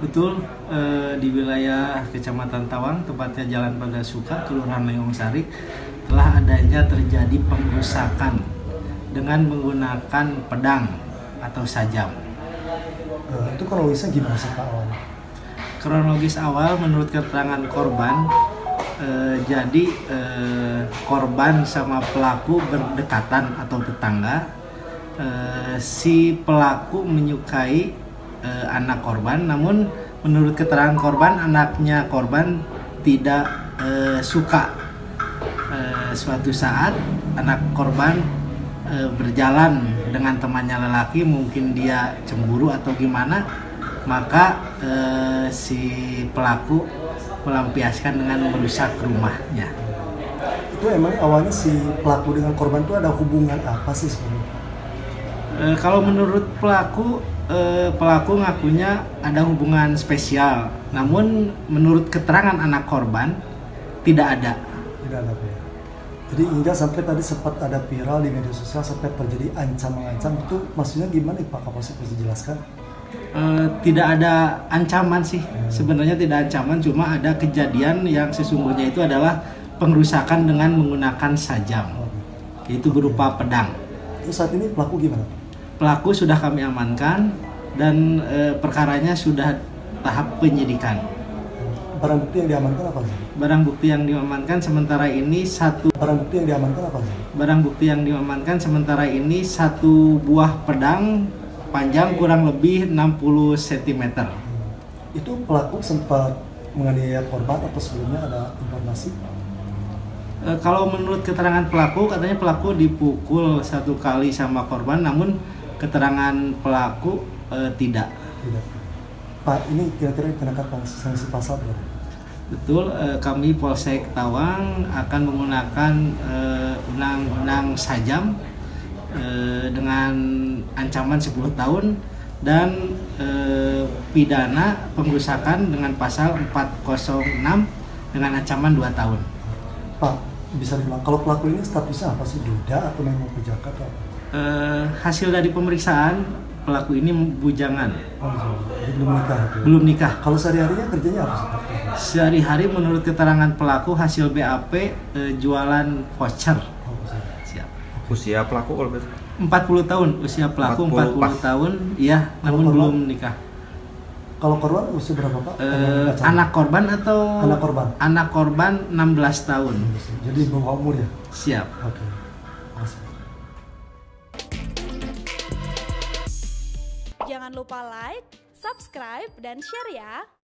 Betul, di wilayah Kecamatan Tawang, tepatnya Jalan Pagasuka, Kelurahan Leong Sari, telah adanya terjadi pengrusakan dengan menggunakan pedang atau sajam. Itu kronologisnya gimana sih Pak awalnya? Kronologis awal menurut keterangan korban, jadi korban sama pelaku berdekatan atau tetangga. Si pelaku menyukai anak korban, namun menurut keterangan korban, anaknya korban tidak suka. Suatu saat anak korban berjalan dengan temannya lelaki, mungkin dia cemburu atau gimana, maka si pelaku melampiaskan dengan merusak rumahnya. Itu emang awalnya si pelaku dengan korban itu ada hubungan apa sih sebenarnya? Kalau menurut pelaku ngakunya ada hubungan spesial, namun menurut keterangan anak korban tidak ada. Tidak ada Pak. Jadi hingga sampai tadi sempat ada viral di media sosial sampai terjadi ancam-mengancam, itu maksudnya gimana Pak? Kapolres bisa jelaskan? Tidak ada ancaman sih, sebenarnya tidak ancaman, cuma ada kejadian yang sesungguhnya itu adalah pengrusakan dengan menggunakan sajam, yaitu berupa pedang. Terus saat ini pelaku gimana? Pelaku sudah kami amankan dan perkaranya sudah tahap penyidikan. Barang bukti yang diamankan apa sih? Barang bukti yang diamankan sementara ini satu buah pedang panjang kurang lebih 60 cm. Itu pelaku sempat menganiaya korban atau sebelumnya ada informasi? Kalau menurut keterangan pelaku, katanya pelaku dipukul 1 kali sama korban, namun keterangan pelaku tidak. Tidak. Pak, ini kira-kira dikenakan sanksi pasal berapa? Betul, kami Polsek Tawang akan menggunakan undang-undang sajam dengan ancaman 10 tahun dan pidana pengrusakan dengan pasal 406 dengan ancaman 2 tahun. Pak, bisa dibilang kalau pelaku ini statusnya apa sih? Duda atau memang pejaka atau apa? Hasil dari pemeriksaan pelaku ini bujangan. Jadi belum nikah. Belum nikah. Kalau sehari-harinya kerjanya apa sih Pak? Sehari-hari menurut keterangan pelaku hasil BAP jualan voucher. Siap. Usia pelaku kalau 40 tahun, usia pelaku 40 tahun, iya, namun korban? belum nikah. Kalau korban usia berapa Pak? Anak korban atau? Anak korban. Anak korban 16 tahun. Jadi bawah umur ya? Siap. Oke. Makasih. Jangan lupa like, subscribe, dan share ya!